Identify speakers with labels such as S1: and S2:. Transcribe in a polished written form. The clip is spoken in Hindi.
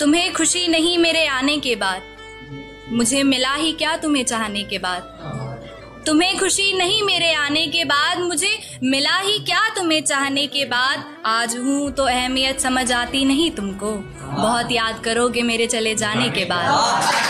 S1: तुम्हें खुशी नहीं मेरे आने के बाद, मुझे मिला ही क्या तुम्हें चाहने के बाद। तुम्हें खुशी नहीं मेरे आने के बाद, मुझे मिला ही क्या तुम्हें चाहने के बाद। आज हूँ तो अहमियत समझ आती नहीं तुमको, बहुत याद करोगे मेरे चले जाने के बाद।